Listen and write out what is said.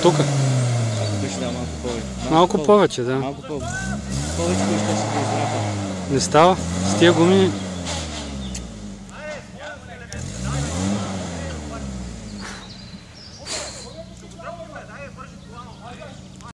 тук? Беше да, малко повече. Малко повече, да. Малко повече ще се израка. Не става. С тия гуми